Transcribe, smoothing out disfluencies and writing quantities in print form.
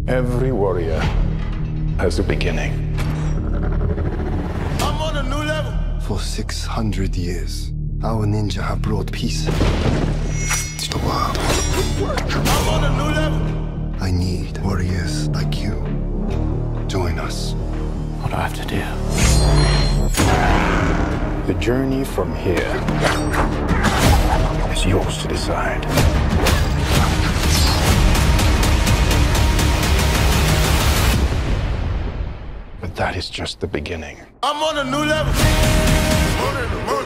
Every warrior has a beginning. I'm on a new level. For 600 years, our ninja have brought peace to the world. I'm on a new level. I need warriors like you. Join us. What do I have to do? The journey from here is yours to decide. But that is just the beginning. I'm on a new level.